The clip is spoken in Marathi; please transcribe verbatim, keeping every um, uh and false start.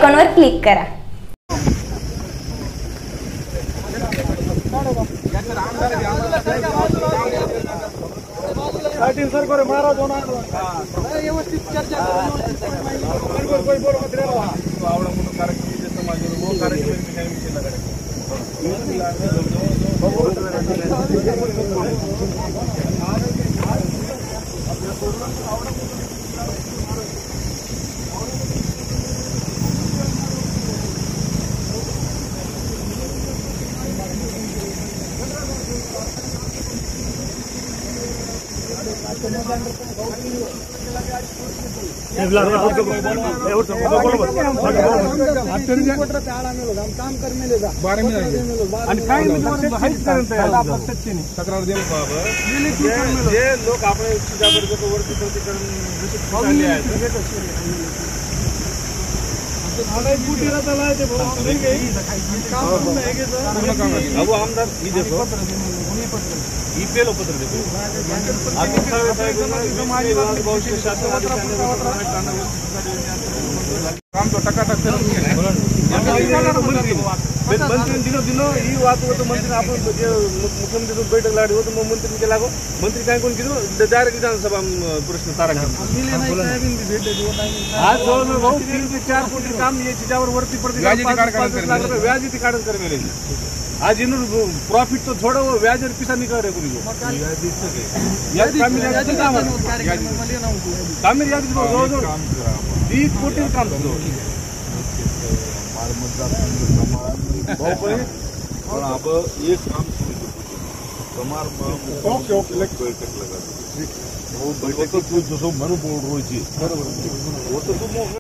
आयकॉनवर क्लिक करा. जे लोक आपण वरती अब आमदार ई पेलो पत्र देखो भविष्य शासन काम तो टकाटक मंत्री दिनों दिनों ही बात हो तो मंत्री आप मुख्यमंत्री बैठक लाड़ी हो तो मंत्री के लागो मंत्री काय कोण किदो डायरेक्ट विधानसभा प्रश्न तारा आज जवळ भाऊ तीन ते चार कोटी काम याच्यावर वरती पडते व्याज ती काढून कर मेले आज इन प्रॉफिट तो थोड़ा वो व्याज और पैसा निकल रहे कोई याद कामी याद काम कामी याद जो जो बीस कोटी काम दो बहुत पर अब एक काम कमार ओके ओके बैठक लगा वो बैठक तो जो मनु बोल रही थी वो तो तुम